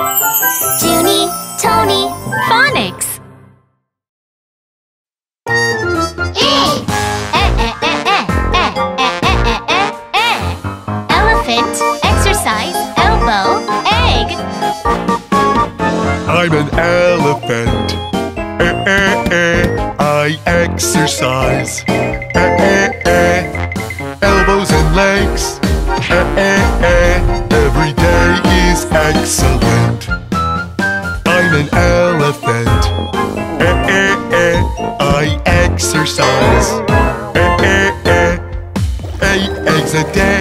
JunyTony Phonics. Elephant, exercise, elbow, egg. I'm an elephant. I exercise. Elbows and legs. Every day is excellent. I'm an elephant. I exercise. 8 eggs a day.